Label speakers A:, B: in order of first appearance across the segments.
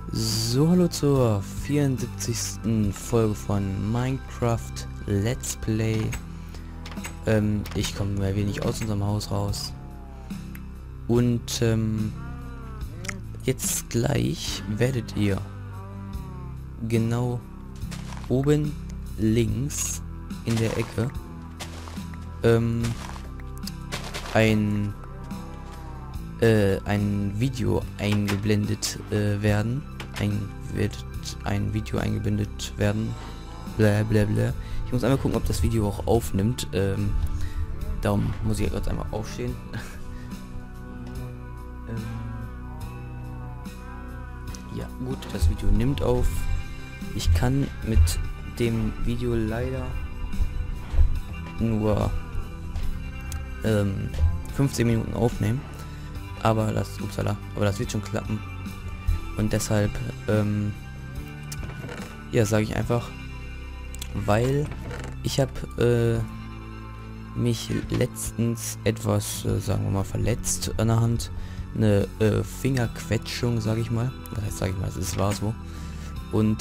A: So, hallo zur 74. Folge von Minecraft Let's Play. Ich komme mehr wenig aus unserem Haus raus. Und jetzt gleich werdet ihr genau oben links in der Ecke ein Video eingeblendet werden. Wird ein Video eingeblendet werden. Blablabla. Ich muss einmal gucken, ob das Video auch aufnimmt. Darum muss ich jetzt einmal aufstehen. Ja, gut, das Video nimmt auf. Ich kann mit dem Video leider nur 15 Minuten aufnehmen. Aber das wird schon klappen. Und deshalb, ja, sage ich einfach, weil ich habe mich letztens etwas, sagen wir mal, verletzt an der Hand. Eine Fingerquetschung, sage ich mal. Das heißt, sage ich mal, es war so. Und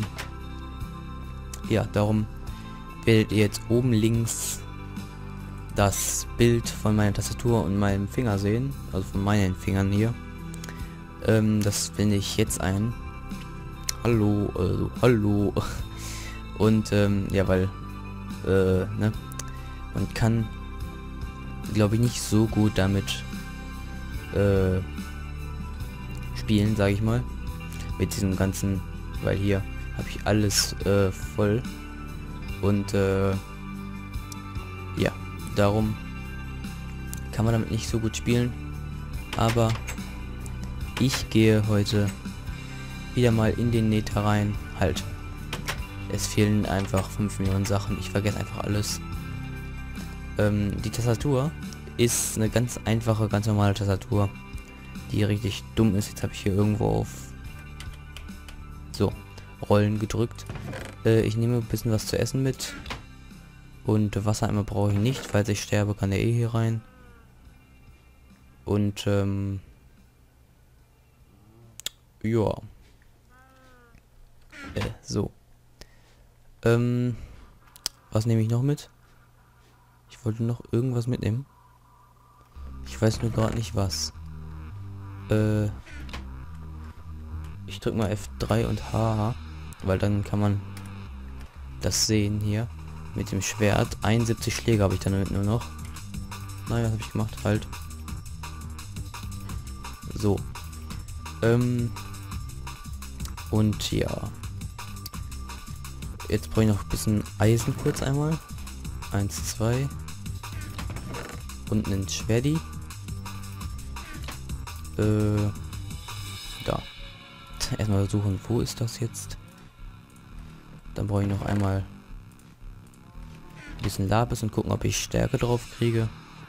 A: ja, darum werdet ihr jetzt oben links das Bild von meiner Tastatur und meinem Finger sehen, also von meinen Fingern hier. Das blende ich jetzt ein. Hallo, hallo. Und ja, weil ne, man kann, glaube ich, nicht so gut damit spielen, sage ich mal, mit diesem ganzen, weil hier habe ich alles voll und ja, darum kann man damit nicht so gut spielen, aber ich gehe heute wieder mal in den Nether rein. Halt, es fehlen einfach 5 Millionen Sachen, ich vergesse einfach alles. Die Tastatur ist eine ganz einfache, ganz normale Tastatur, die richtig dumm ist. Jetzt habe ich hier irgendwo auf so Rollen gedrückt. Ich nehme ein bisschen was zu essen mit. Und Wassereimer brauche ich nicht, falls ich sterbe, kann der hier rein. Und ja. So. Was nehme ich noch mit? Ich wollte noch irgendwas mitnehmen. Ich weiß nur gerade nicht was. Ich drücke mal F3 und H, weil dann kann man das sehen hier. Mit dem Schwert. 71 Schläge habe ich dann damit nur noch. Naja, habe ich gemacht, halt. So. Und ja. Jetzt brauche ich noch ein bisschen Eisen kurz einmal. 1, 2. Und ein Schwerdi. Da. Erstmal suchen, wo ist das jetzt? Dann brauche ich noch einmal ein bisschen Lapis und gucken, ob ich Stärke drauf kriege.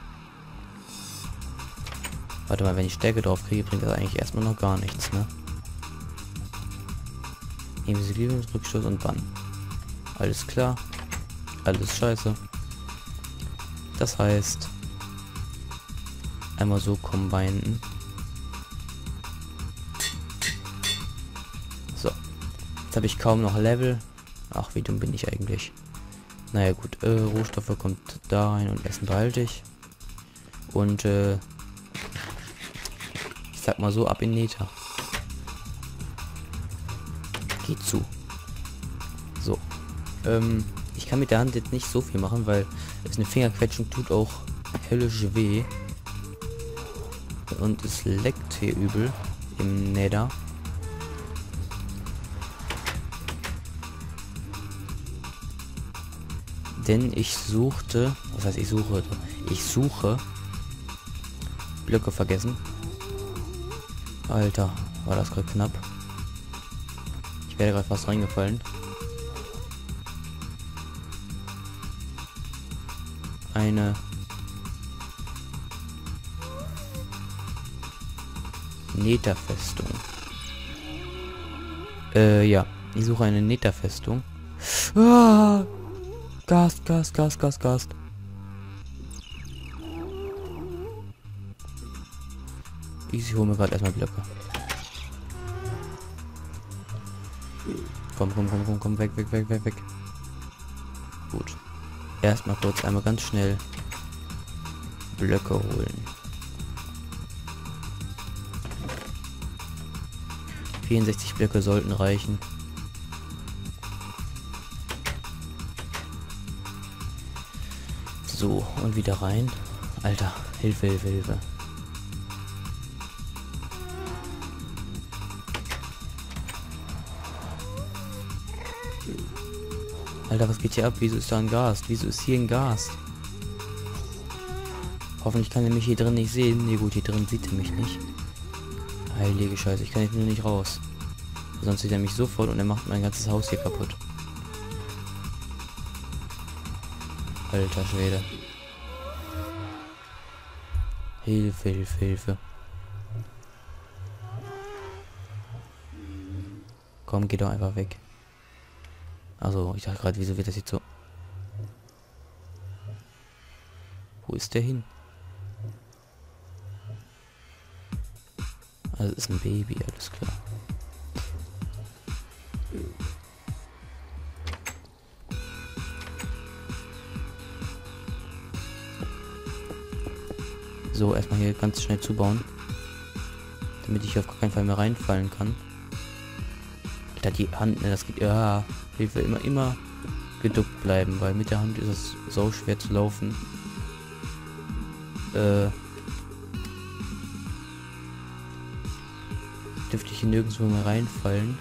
A: Warte mal, wenn ich Stärke drauf kriege, bringt das eigentlich erstmal noch gar nichts, ne? Invisibilität, Rückstoß und Bann. Alles klar. Alles scheiße. Das heißt, einmal so combinen. So. Jetzt habe ich kaum noch Level. Ach, wie dumm bin ich eigentlich. Naja gut, Rohstoffe kommt da rein und Essen behalte ich. Und ich sag mal so, ab in Nether. Geht zu. So. Ich kann mit der Hand jetzt nicht so viel machen, weil es eine Fingerquetschung tut auch höllisch weh. Und es leckt hier übel im Nether. Denn ich suchte, was heißt ich suche? Ich suche Blöcke vergessen. Alter, war das gerade knapp. Ich wäre gerade fast reingefallen. Eine Netherfestung. Ja, ich suche eine Netherfestung. Ah! Gast. Ich hole mir gerade erstmal Blöcke. Komm, weg. Gut. Erstmal kurz einmal ganz schnell Blöcke holen. 64 Blöcke sollten reichen. So, und wieder rein. Alter, Hilfe. Alter, was geht hier ab? Wieso ist da ein Gas? Wieso ist hier ein Gas? Hoffentlich kann er mich hier drin nicht sehen. Ne, gut, hier drin sieht er mich nicht. Heilige Scheiße, ich kann jetzt nur nicht raus. Sonst sieht er mich sofort und er macht mein ganzes Haus hier kaputt. Alter Schwede. Hilfe. Komm, geh doch einfach weg. Also, ich dachte gerade, wieso wird das jetzt so... Wo ist der hin? Also, ist ein Baby, alles klar. So, erstmal hier ganz schnell zubauen. Damit ich auf gar keinen Fall mehr reinfallen kann. Alter, die Hand, ne, das geht... Ja, Hilfe, immer geduckt bleiben, weil mit der Hand ist es so schwer zu laufen. Dürfte ich hier nirgendwo mehr reinfallen.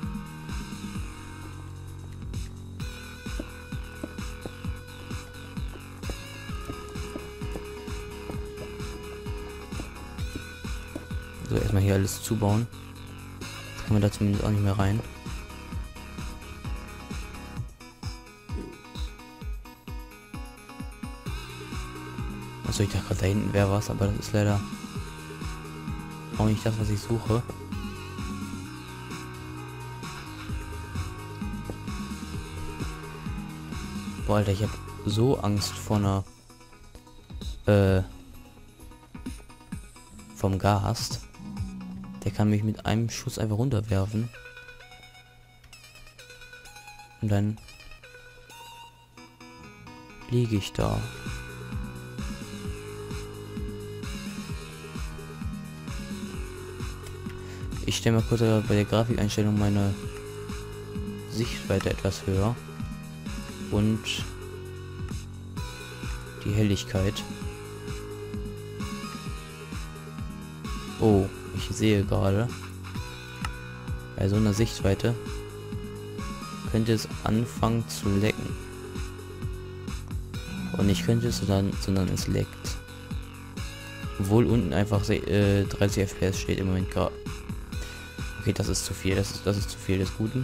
A: So, erstmal hier alles zubauen. Jetzt kann man da zumindest auch nicht mehr rein. Also ich dachte gerade, da hinten wäre was, aber das ist leider auch nicht das, was ich suche. Boah, Alter, ich habe so Angst vor einer vom Gas. Der kann mich mit einem Schuss einfach runterwerfen. Und dann liege ich da. Ich stelle mal kurz bei der Grafikeinstellung meine Sichtweite etwas höher. Und die Helligkeit. Oh, ich sehe gerade, bei so einer Sichtweite könnte es anfangen zu lecken. Und nicht könnte es, sondern es leckt. Obwohl unten einfach 30 FPS steht im Moment gerade. Okay, das ist zu viel, das ist zu viel des Guten.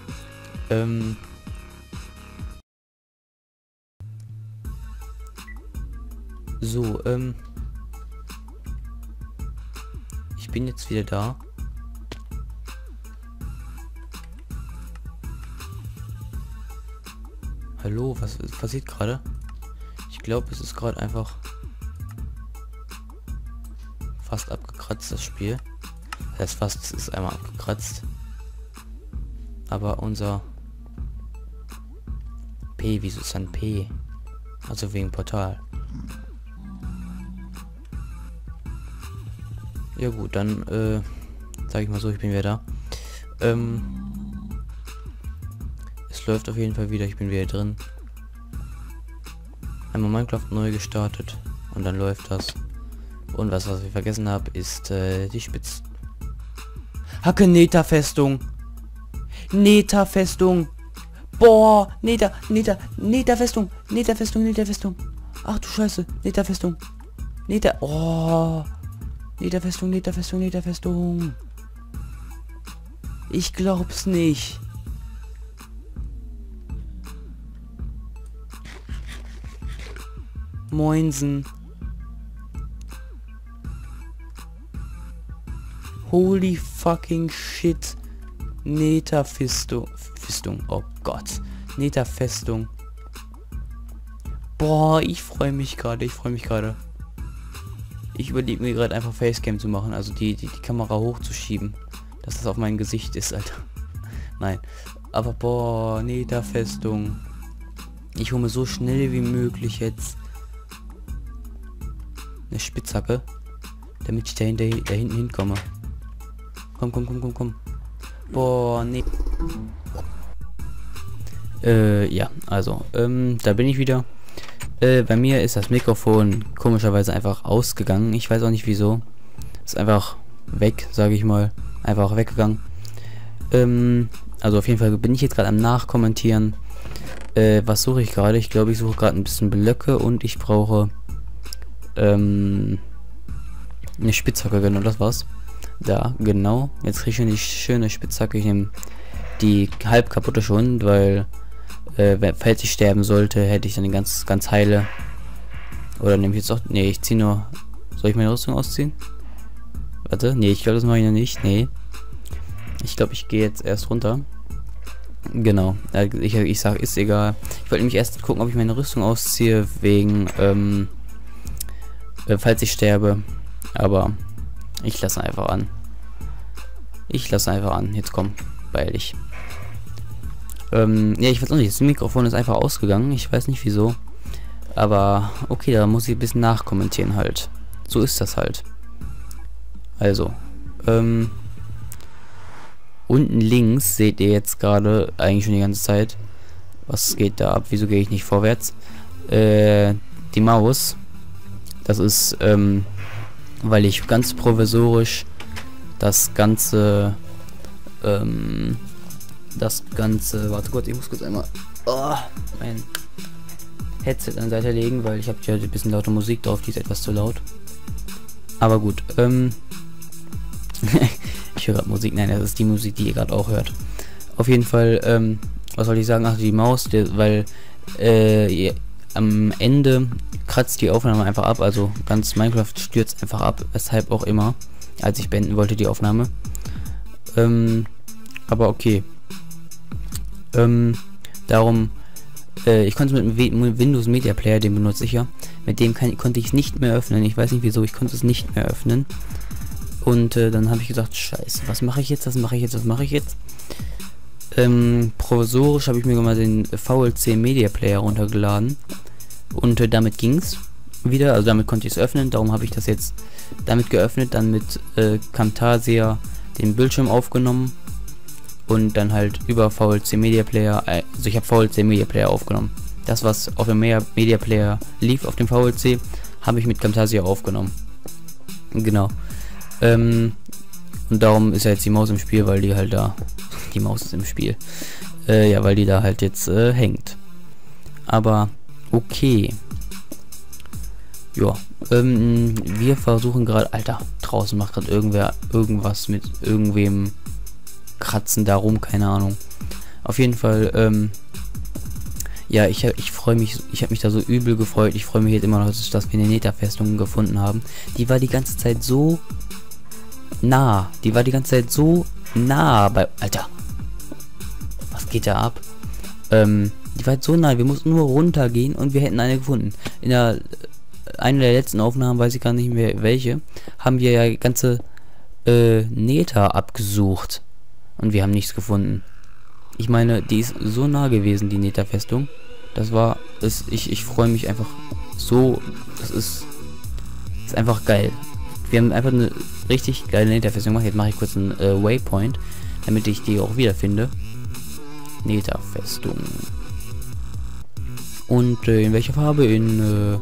A: So, ich bin jetzt wieder da. Hallo, was passiert gerade? Ich glaube, es ist gerade einfach fast abgekratzt, das Spiel. Das heißt fast, es ist einmal abgekratzt. Aber unser P, wieso ist ein P? Also wegen Portal. Ja gut, dann sage ich mal so, ich bin wieder da. Es läuft auf jeden Fall wieder, ich bin wieder drin. Einmal Minecraft neu gestartet und dann läuft das. Und was ich vergessen habe, ist die Hacke Nether-Festung. Nether-Festung. Boah, Nether-Festung. Nether-Festung. Ach du Scheiße, Nether-Festung. Oh. Nether-Festung. Ich glaub's nicht. Moinsen. Holy fucking shit. Nether-Festung. Oh Gott. Nether-Festung. Boah, ich freue mich gerade. Ich überlege mir gerade einfach Facecam zu machen, also die Kamera hochzuschieben, dass das auf mein Gesicht ist, Alter. Nein. Aber boah, Nether-Festung. Ich hole mir so schnell wie möglich jetzt eine Spitzhacke, damit ich da hinten hinkomme. Komm. Boah, nee. Ja, also, da bin ich wieder. Bei mir ist das Mikrofon komischerweise einfach ausgegangen. Ich weiß auch nicht wieso. Ist einfach weg, sage ich mal. Einfach weggegangen. Also auf jeden Fall bin ich jetzt gerade am Nachkommentieren. Was suche ich gerade? Ich glaube, ich suche gerade ein bisschen Blöcke und ich brauche eine Spitzhacke, genau, das war's. Da, genau. Jetzt kriege ich eine schöne Spitzhacke. Ich nehme die halb kaputte schon, weil falls ich sterben sollte, hätte ich dann ganz heile. Oder nehme ich jetzt auch. Nee, ich ziehe nur. Soll ich meine Rüstung ausziehen? Warte, nee, ich glaube, das mache ich noch nicht. Nee. Ich glaube, ich gehe jetzt erst runter. Genau. Ich sag, ist egal. Ich wollte nämlich erst gucken, ob ich meine Rüstung ausziehe, wegen, falls ich sterbe. Aber ich lasse einfach an. Jetzt komm, beeil dich. Ja, ich weiß auch nicht. Das Mikrofon ist einfach ausgegangen. Ich weiß nicht wieso. Aber okay, da muss ich ein bisschen nachkommentieren halt. So ist das halt. Also, unten links seht ihr jetzt gerade eigentlich schon die ganze Zeit. Was geht da ab? Wieso gehe ich nicht vorwärts? Die Maus. Das ist, weil ich ganz provisorisch das Ganze, warte kurz, ich muss kurz einmal, mein Headset an der Seite legen, weil ich habe ja ein bisschen laute Musik drauf, die ist etwas zu laut. Aber gut, ich höre gerade Musik, nein, das ist die Musik, die ihr gerade auch hört. Auf jeden Fall, was soll ich sagen, ach, die Maus, weil am Ende kratzt die Aufnahme einfach ab, also ganz Minecraft stürzt einfach ab, weshalb auch immer, als ich beenden wollte die Aufnahme. Aber okay. Darum, ich konnte mit dem Windows Media Player, den benutze ich ja, mit dem konnte ich es nicht mehr öffnen. Ich weiß nicht wieso, ich konnte es nicht mehr öffnen. Und dann habe ich gesagt, scheiße, was mache ich jetzt? Provisorisch habe ich mir mal den VLC Media Player runtergeladen. Und damit ging's wieder, also damit konnte ich es öffnen. Darum habe ich das jetzt damit geöffnet, dann mit Camtasia den Bildschirm aufgenommen. Und dann halt über VLC Media Player, also ich habe VLC Media Player aufgenommen. Das, was auf dem Media Player lief, auf dem VLC, habe ich mit Camtasia aufgenommen. Genau. Und darum ist ja jetzt die Maus im Spiel, weil die halt da, die Maus ist im Spiel. Ja, weil die da halt jetzt hängt. Aber okay. Ja, wir versuchen gerade, Alter, draußen macht gerade irgendwer irgendwas mit irgendwem kratzen darum, keine Ahnung. Auf jeden Fall, ja, ich freue mich, ich habe mich da so übel gefreut. Ich freue mich jetzt immer noch, dass wir eine Nether-Festung gefunden haben. Die war die ganze Zeit so nah. Die war die ganze Zeit so nah bei... Alter. Was geht da ab? Die war halt so nah. Wir mussten nur runtergehen und wir hätten eine gefunden. In einer der letzten Aufnahmen, weiß ich gar nicht mehr welche, haben wir ja ganze Nether abgesucht. Und wir haben nichts gefunden. Ich meine, die ist so nah gewesen, die Nether-Festung. Das war... Ich freue mich einfach so... Das ist einfach geil. Wir haben einfach eine richtig geile Nether-Festung gemacht. Jetzt mache ich kurz einen Waypoint, damit ich die auch wiederfinde. Nether-Festung. Und in welcher Farbe? In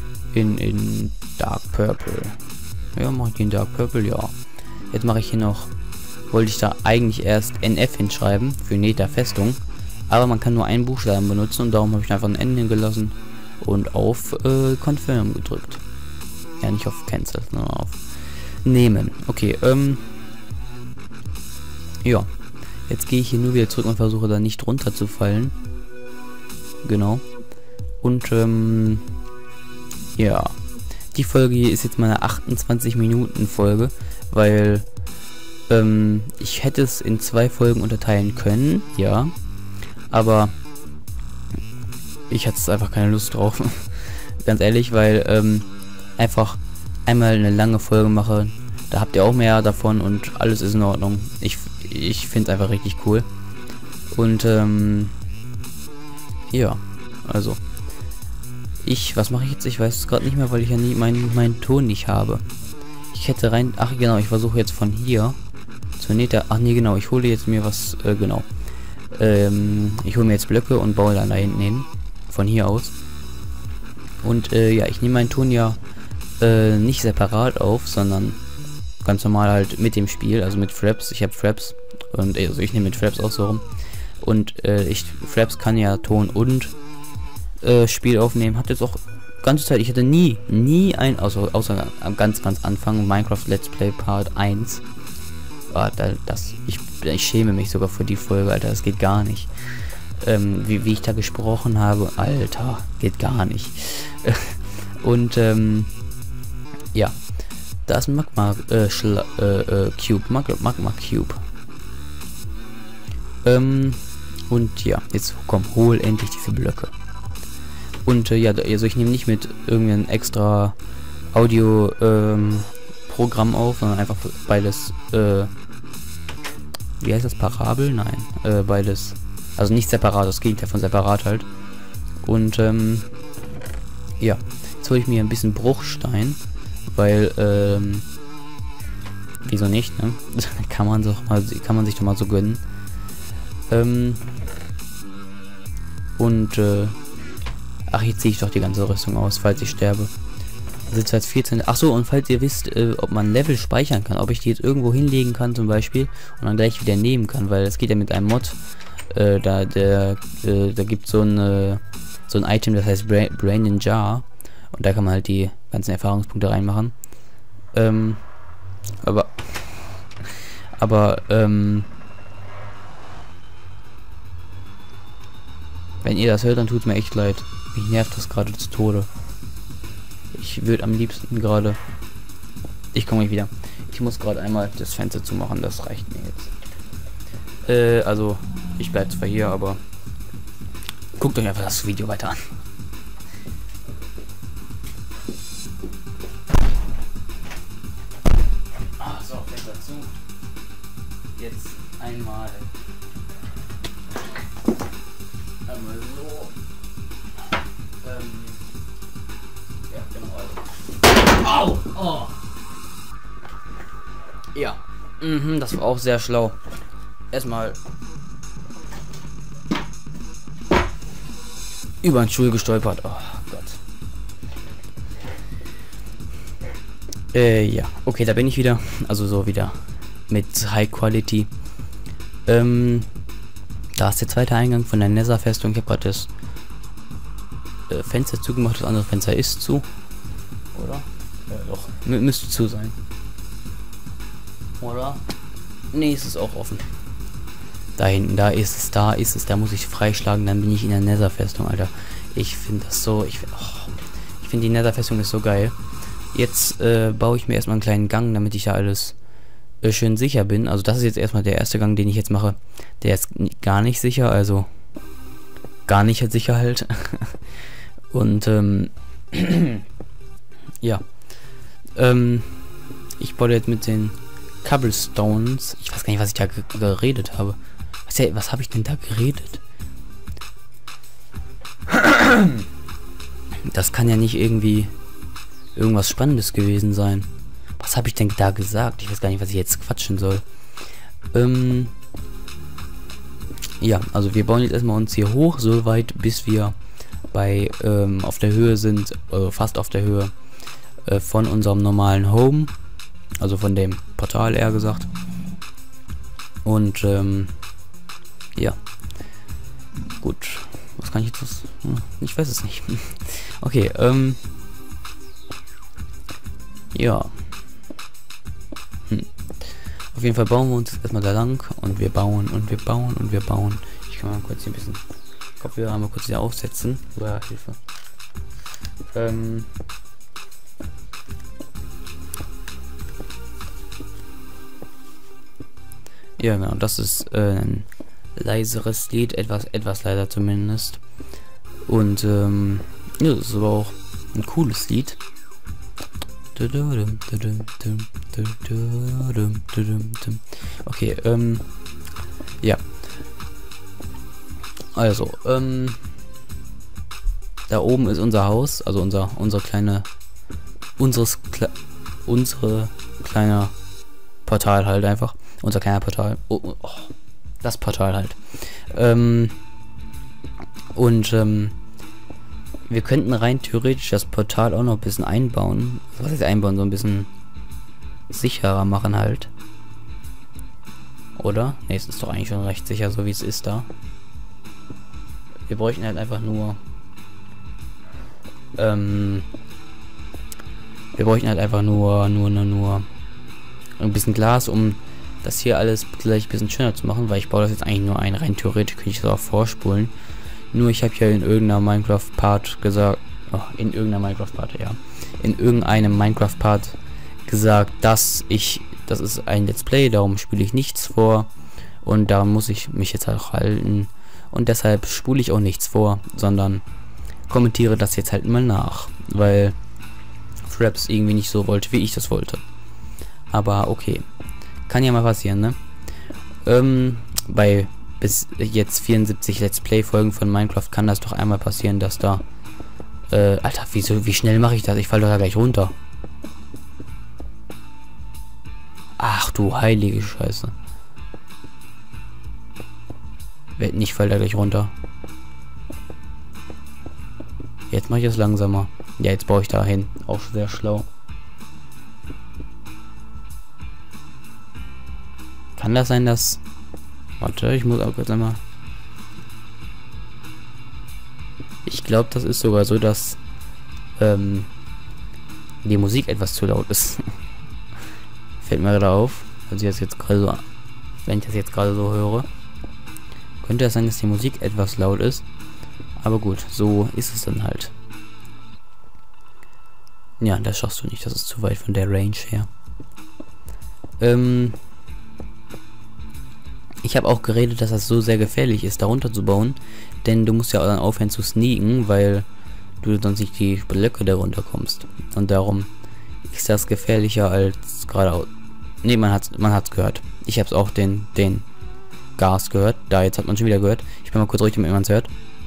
A: Dark Purple. Ja, mache ich den Dark Purple, ja. Jetzt mache ich hier noch... Wollte ich da eigentlich erst NF hinschreiben für Nether-Festung. Aber man kann nur einen Buchstaben benutzen und darum habe ich einfach ein N hingelassen und auf Confirm gedrückt. Ja, nicht auf Cancel, sondern auf Nehmen. Okay, ja. Jetzt gehe ich hier nur wieder zurück und versuche da nicht runterzufallen. Genau. Und, ja. Die Folge hier ist jetzt meine 28 Minuten Folge, weil ich hätte es in 2 Folgen unterteilen können, ja. Aber ich hatte es einfach keine Lust drauf. Ganz ehrlich, weil einfach einmal eine lange Folge mache, da habt ihr auch mehr davon und alles ist in Ordnung. Ich finde es einfach richtig cool. Und ja, also was mache ich jetzt? Ich weiß es gerade nicht mehr, weil ich ja nie meinen Ton nicht habe. Ich hätte rein, ach genau, ich versuche jetzt von hier zur Nether, ach nee genau, ich hole jetzt mir was, genau. Ich hole mir jetzt Blöcke und baue dann da hinten hin, von hier aus. Und ja, ich nehme meinen Ton ja nicht separat auf, sondern ganz normal halt mit dem Spiel, also mit Fraps. Ich habe Fraps und also ich nehme mit Fraps auch so rum. Und Fraps kann ja Ton und Spiel aufnehmen. Hat jetzt auch ganze Zeit, ich hatte nie ein, außer am ganz Anfang, Minecraft Let's Play Part 1. Ich schäme mich sogar für die Folge, Alter, das geht gar nicht. Wie ich da gesprochen habe, Alter, geht gar nicht. Und ja, da ist ein Magma Cube, Magma Cube. Und ja, jetzt komm, hol endlich diese Blöcke. Und ja, also ich nehme nicht mit irgendeinem extra Audio Programm auf, sondern einfach beides, wie heißt das, Parabel? Nein, beides, also nicht separat, das Gegenteil von separat halt. Und ja, jetzt hole ich mir ein bisschen Bruchstein, weil wieso nicht, ne? kann man sich doch mal so gönnen. Und ach, jetzt ziehe ich doch die ganze Rüstung aus, falls ich sterbe. Sitzt als 14. Ach so, und falls ihr wisst, ob man Level speichern kann, ob ich die jetzt irgendwo hinlegen kann zum Beispiel und dann gleich wieder nehmen kann, weil es geht ja mit einem Mod. Da gibt so ein Item, das heißt Brain in Jar, und da kann man halt die ganzen Erfahrungspunkte reinmachen. Wenn ihr das hört, dann tut es mir echt leid. Mich nervt das gerade zu Tode. Ich würde am liebsten gerade... Ich komme wieder. Ich muss gerade einmal das Fenster zumachen, das reicht mir jetzt. Also, ich bleibe zwar hier, aber... Guckt euch einfach das Video weiter an. So, Fenster zu. Jetzt einmal so. Ja, genau. Au! Oh. Ja. Das war auch sehr schlau. Erstmal über den Stuhl gestolpert. Oh Gott. Ja. Okay, da bin ich wieder. Also so wieder mit High Quality. Da ist der zweite Eingang von der Nether-Festung. Ich habe gerade das Fenster zugemacht, das andere Fenster ist zu. Oder? Ja, doch. Müsste zu sein. Oder? Nee, es ist auch offen. Da hinten, da ist es, da muss ich freischlagen, dann bin ich in der Nether-Festung, Alter. Ich finde das so, ich finde die Nether-Festung ist so geil. Jetzt baue ich mir erstmal einen kleinen Gang, damit ich da alles schön sicher bin. Also das ist jetzt erstmal der erste Gang, den ich jetzt mache. Der ist gar nicht sicher, also gar nicht sicher halt. Und ja. Ich baue jetzt mit den Cobblestones. Ich weiß gar nicht, was ich da geredet habe. Was habe ich denn da geredet? Das kann ja nicht irgendwie irgendwas Spannendes gewesen sein. Was habe ich denn da gesagt? Ich weiß gar nicht, was ich jetzt quatschen soll. Ja, also wir bauen jetzt erstmal uns hier hoch, so weit, bis wir bei auf der Höhe sind, fast auf der Höhe von unserem normalen Home, also von dem Portal eher gesagt. Und ja, gut, was kann ich jetzt? Ich weiß es nicht. Okay, ja. Auf jeden Fall bauen wir uns erstmal da lang und wir bauen und wir bauen und wir bauen. Ich kann mal kurz hier ein bisschen Kopfhörer mal kurz wieder aufsetzen. Uah, Hilfe. Ja, genau, das ist ein leiseres Lied, etwas leiser zumindest. Und ja, das ist aber auch ein cooles Lied. Okay, ja. Also, da oben ist unser Haus, also unsere kleine Portal halt einfach. Unser kleiner Portal. Oh, das Portal halt. Wir könnten rein theoretisch das Portal auch noch ein bisschen einbauen. Was heißt einbauen? So ein bisschen sicherer machen halt. Oder? Ne, es ist doch eigentlich schon recht sicher, so wie es ist da. Wir bräuchten halt einfach nur... wir bräuchten halt einfach nur ein bisschen Glas, um das hier alles gleich ein bisschen schöner zu machen, weil ich baue das jetzt eigentlich nur ein. Rein theoretisch könnte ich das auch vorspulen. Nur ich habe ja in irgendeiner Minecraft-Part gesagt, in irgendeinem Minecraft-Part gesagt, das ist ein Let's Play, darum spiele ich nichts vor und daran muss ich mich jetzt auch halten und deshalb spule ich auch nichts vor, sondern kommentiere das jetzt halt mal nach, weil Fraps irgendwie nicht so wollte, wie ich das wollte. Aber okay, kann ja mal passieren, ne? Bei bis jetzt 74 Let's Play Folgen von Minecraft kann das doch einmal passieren, dass da Alter, wie schnell mache ich das? Ich falle doch da gleich runter. Ach du heilige Scheiße. Ich fall da gleich runter. Jetzt mache ich es langsamer. Ja, jetzt baue ich da hin. Auch sehr schlau. Kann das sein, dass... Warte, ich muss auch kurz einmal... Ich glaube, das ist sogar so, dass die Musik etwas zu laut ist. Fällt mir gerade auf, als ich das jetzt gerade so... Wenn ich das jetzt gerade so höre. Könnte es sein, dass die Musik etwas laut ist. Aber gut, so ist es dann halt. Ja, das schaffst du nicht. Das ist zu weit von der Range her. Ich habe auch geredet, dass das so sehr gefährlich ist, darunter zu bauen. Denn du musst ja auch dann aufhören zu sneaken, weil du sonst nicht die Blöcke darunter kommst. Und darum ist das gefährlicher als geradeaus. Ne, man hat's gehört. Ich habe es auch den Gas gehört. Da, jetzt hat man schon wieder gehört. Ich bin mal kurz ruhig, damit man es hört.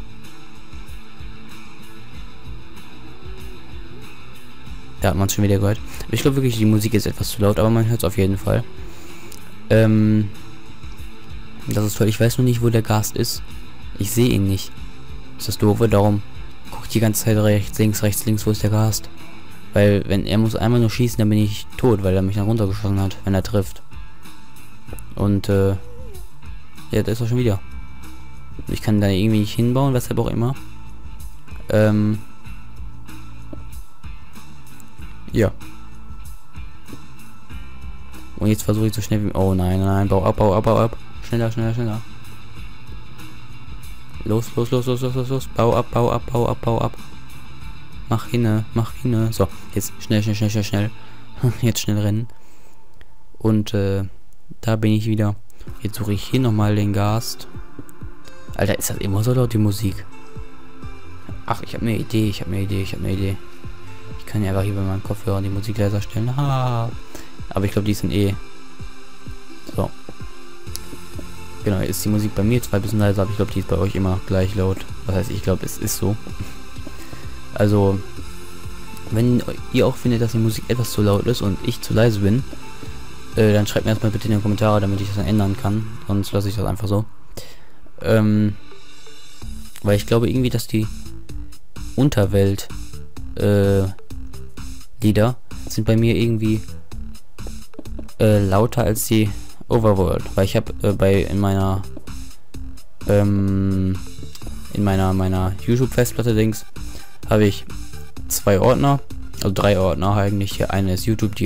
A: Da hat man es schon wieder gehört. Aber ich glaube wirklich, die Musik ist etwas zu laut, aber man hört es auf jeden Fall. Das ist toll. Ich weiß nur nicht, wo der Gast ist. Ich sehe ihn nicht. Ist das doof? Darum gucke ich die ganze Zeit rechts, links, wo ist der Gast? Weil, wenn er muss einmal nur schießen, dann bin ich tot, weil er mich dann runtergeschossen hat, wenn er trifft. Und, ja, da ist er schon wieder. Ich kann da irgendwie nicht hinbauen, weshalb auch immer. Ja. Und jetzt versuche ich so schnell wie... Oh nein, bau ab. Schneller. Los. Bau ab. Mach hin. So, jetzt schnell. Jetzt schnell rennen. Und, da bin ich wieder. Jetzt suche ich hier nochmal den Gast. Alter, ist das immer so laut, die Musik? Ach, ich habe eine Idee. Ich kann ja einfach hier bei meinem Kopfhörer die Musik leiser stellen. Ha. Aber ich glaube, die sind eh... So. Genau, ist die Musik bei mir zwar ein bisschen leiser, aber ich glaube, die ist bei euch immer gleich laut. Was heißt, ich glaube, es ist so. Also, wenn ihr auch findet, dass die Musik etwas zu laut ist und ich zu leise bin, dann schreibt mir das mal bitte in die Kommentare, damit ich das dann ändern kann. Sonst lasse ich das einfach so. Weil ich glaube irgendwie, dass die Unterwelt Lieder sind bei mir irgendwie lauter als die Overworld, weil ich habe in meiner YouTube Festplatte Dings habe ich 2 Ordner, also 3 Ordner eigentlich. Hier eine ist YouTube,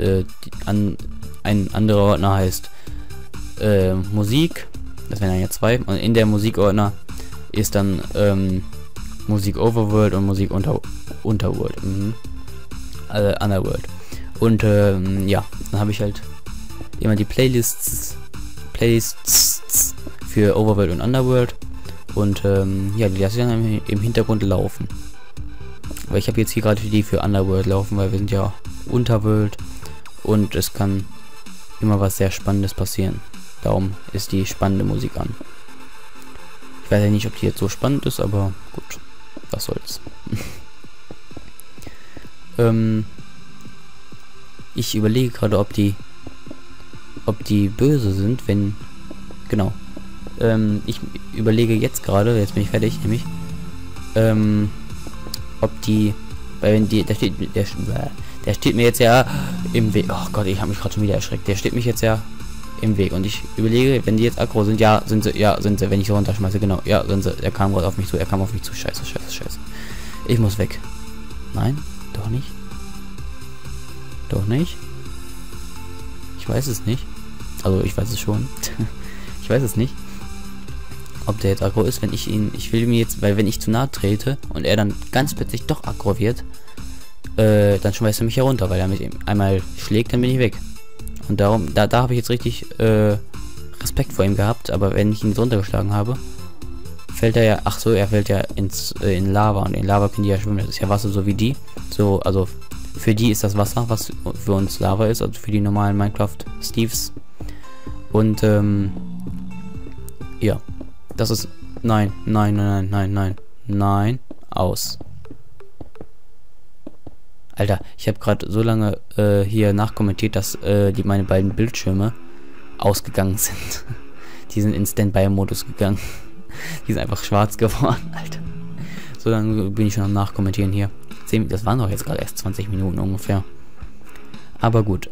A: ein anderer Ordner heißt Musik, das wären dann ja 2, und in der Musikordner ist dann Musik Overworld und Musik Unterworld, Underworld. Und ja, dann habe ich halt immer die Playlists für Overworld und Underworld. Und ja, die lasse ich dann im Hintergrund laufen. Weil ich habe jetzt hier gerade die für Underworld laufen, weil wir sind ja Unterworld und es kann immer was sehr Spannendes passieren. Darum ist die spannende Musik an. Ich weiß ja nicht, ob die jetzt so spannend ist, aber gut. Was soll's. Ich überlege gerade, ob die böse sind, wenn... Genau. Ich überlege jetzt gerade, jetzt bin ich fertig, nämlich, ob die... Weil wenn die... Der steht mir jetzt ja im Weg. Oh Gott, ich habe mich gerade schon wieder erschreckt. Der steht mich jetzt ja im Weg. Und ich überlege, wenn die jetzt aggro sind, ja, sind sie, wenn ich so runterschmeiße, genau, ja, sind sie. Er kam gerade auf mich zu, scheiße. Ich muss weg. Nein, doch nicht. Doch nicht. Ich weiß es nicht. Also, ich weiß es schon. Ich weiß es nicht. Ob der jetzt aggro ist, wenn ich ihn... Ich will mir jetzt... Weil wenn ich zu nahe trete und er dann ganz plötzlich doch aggro wird, dann schmeißt er mich herunter, weil er mich einmal schlägt, dann bin ich weg. Und darum... Da habe ich jetzt richtig Respekt vor ihm gehabt, aber wenn ich ihn so runtergeschlagen habe, fällt er ja... Ach so, er fällt ja in Lava. Und in Lava können die ja schwimmen. Das ist ja Wasser so wie die. So, also... Für die ist das Wasser, was für uns Lava ist, also für die normalen Minecraft-Steves. Und, ja. Das ist... Nein, aus. Alter, ich habe gerade so lange hier nachkommentiert, dass meine beiden Bildschirme ausgegangen sind. Die sind in Standby-Modus gegangen. Die sind einfach schwarz geworden, Alter. So lange bin ich schon am Nachkommentieren hier. Das waren doch jetzt gerade erst 20 Minuten ungefähr. Aber gut,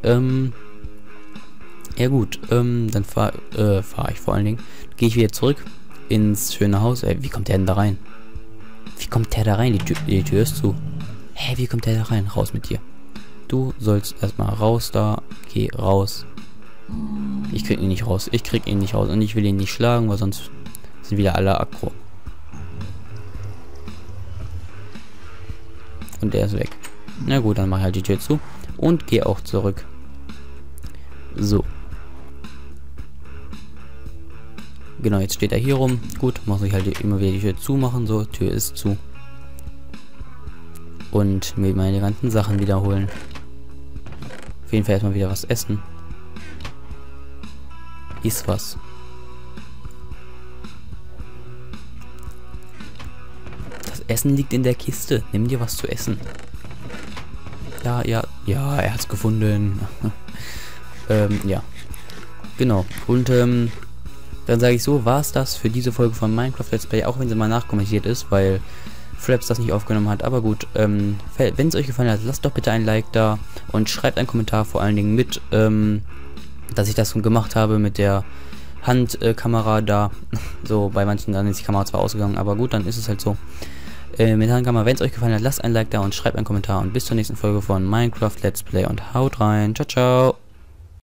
A: ja gut, dann fahr ich vor allen Dingen. Gehe ich wieder zurück ins schöne Haus. Wie kommt der denn da rein? Wie kommt der da rein? Die Tür ist zu. Hä, wie kommt der da rein? Raus mit dir. Du sollst erstmal raus da. Geh raus. Ich krieg ihn nicht raus. Und ich will ihn nicht schlagen, weil sonst sind wieder alle aggro. Und der ist weg. Na gut, dann mach ich halt die Tür zu. Und gehe auch zurück. So. Genau, jetzt steht er hier rum. Gut, muss ich halt immer wieder die Tür zumachen. So, Tür ist zu. Und mir meine ganzen Sachen wiederholen. Auf jeden Fall erstmal wieder was essen. Iss was. Das Essen liegt in der Kiste. Nimm dir was zu essen. Ja, er hat's gefunden. Ja. Genau. Und, dann sage ich so, war es das für diese Folge von Minecraft Let's Play, auch wenn sie mal nachkommentiert ist, weil Fraps das nicht aufgenommen hat. Aber gut, wenn es euch gefallen hat, lasst doch bitte ein Like da und schreibt einen Kommentar vor allen Dingen mit, dass ich das schon gemacht habe mit der Handkamera da. So, bei manchen dann ist die Kamera zwar ausgegangen, aber gut, dann ist es halt so. Mit Handkamera, wenn es euch gefallen hat, lasst ein Like da und schreibt einen Kommentar und bis zur nächsten Folge von Minecraft Let's Play und haut rein. Ciao, ciao.